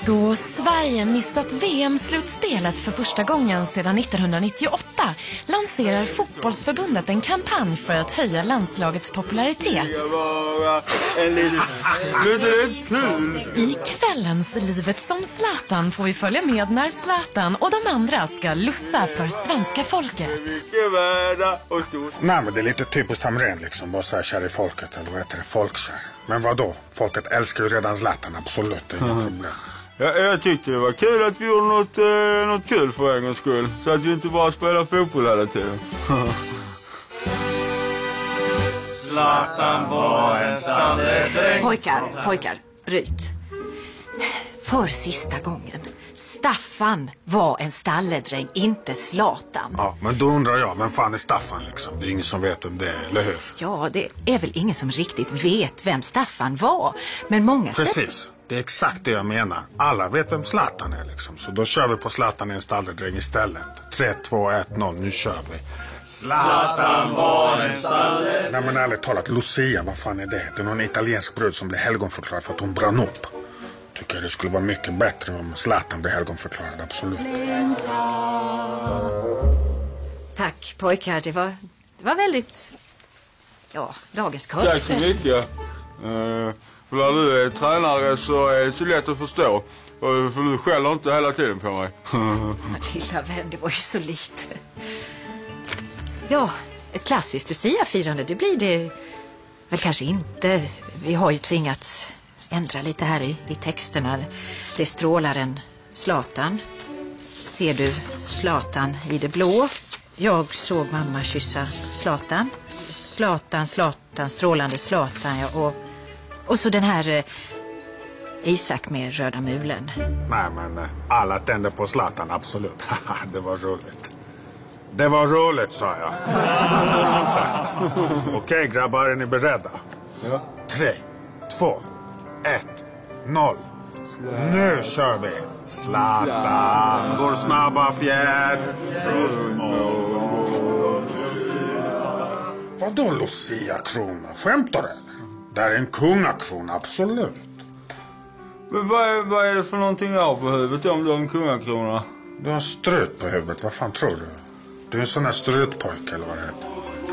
Då Sverige missat VM-slutspelet för första gången sedan 1998 lanserar fotbollsförbundet en kampanj för att höja landslagets popularitet. I kvällens Livet som Zlatan får vi följa med när Zlatan och de andra ska lussa för svenska folket. Nej, men det är lite typiskt Hamrén liksom, bara så här kär i folket, eller vad heter det, folkkär. Men vadå? Folket älskar ju redan Zlatan, absolut, det är inga problem. Ja, jag tyckte det var kul att vi gjorde något kul för en gångs skull. Så att vi inte bara spelar fotboll hela tiden. Zlatan var en stalledräng. Pojkar, bryt. För sista gången. Staffan var en stalledräng, inte Zlatan. Ja, men då undrar jag, vem fan är Staffan liksom? Det är ingen som vet om det är, eller hur? Ja, det är väl ingen som riktigt vet vem Staffan var. Men många... Precis, det är exakt det jag menar. Alla vet vem Zlatan är liksom. Så då kör vi på Zlatan är en stalledräng istället. 3, 2, 1, 0, nu kör vi. Zlatan var en stalledräng. Nej, men ärligt talat, Lucia, vad fan är det? Det är någon italiensk brud som blir helgonförklarad för att hon brann upp. Tycker det skulle vara mycket bättre om Zlatan blir helgonförklarad, absolut. Tack pojkar, det var väldigt... Ja, dagens kör. Tack så mycket. För när du är tränare så är det så lätt att förstå. För du skäller inte hela tiden på mig. Lilla vän, det var ju så lite. Ja, ett klassiskt Lucia-firande, det blir det väl kanske inte. Vi har ju tvingats ändra lite här i texterna. Det strålar en Zlatan. Ser du Zlatan i det blå? Jag såg mamma kyssa Zlatan. Zlatan, strålande Zlatan, ja. Och så den här Isak med röda mulen. Nej, men alla tänder på Zlatan, absolut. Det var roligt. Det var roligt, sa jag. Exakt. Okej, grabbar, är ni beredda? Ja. 3, 2, 1, 0. Nu kör vi. Zlatan, vår snabba fjärd. Vadå Lucia-krona? Skämtar du eller? Det är en kungakrona, absolut. Men vad är det för någonting jag har på huvudet om du har en kungakrona? Du har strut på huvudet, vad fan tror du? Du är en sån här strutpojk eller vad det heter.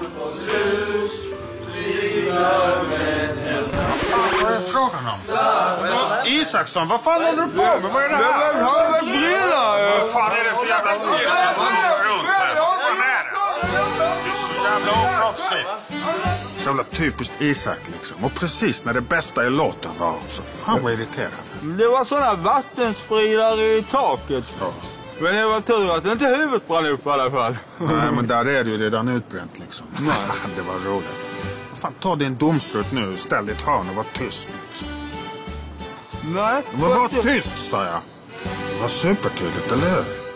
Vad är frågan om? Isaksson, vad fan håller du på med? Vad är det här? Men har väl brilla? Vad fan är det för jävla cirkus som går runt här? Vad fan är det? Det är så jävla oproffsigt. Så jävla typiskt Isak liksom. Och precis när det bästa i låten var så fan vad irriterande. Det var såna vattenspridare i taket. Ja. Men det var tur att inte huvudet brann upp i alla fall. Nej, men där är det ju redan utbränt liksom. Nej. Det var roligt. Fan, ta din domstrut nu, ställ ditt hörn och var tyst liksom. Nej. Men var tyst, sa jag. Det var supertydligt, eller hur?